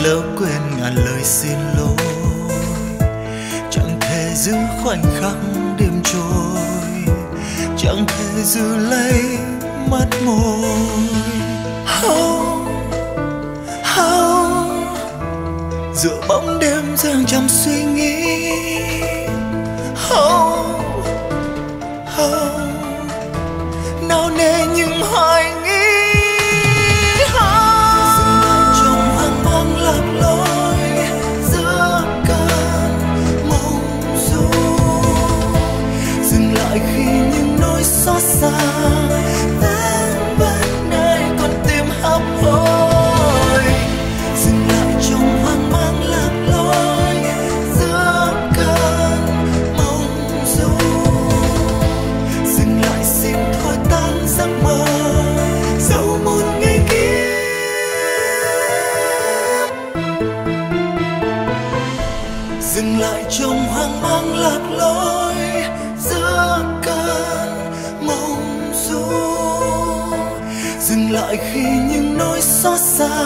lỡ quên ngàn lời xin lỗi, chẳng thể giữ khoảnh khắc đêm trôi, chẳng thể giữ lấy mắt môi. Giữa bóng đêm dâng trầm suy nghĩ, nào nề những hoài nghi. Dừng lại trong hoang mang lạc lối, giữa cơn mộng du. Dừng lại khi những nỗi xót xa tan bên nơi con tim hấp hối. Dừng lại trong hoang mang lạc lối, giữa cơn mộng du. Dừng lại xin thôi tan giấc mơ dẫu một ngày kia. Dừng lại trong hoang mang lạc lối, giữa cơn mộng du. Dừng lại khi những nỗi xót xa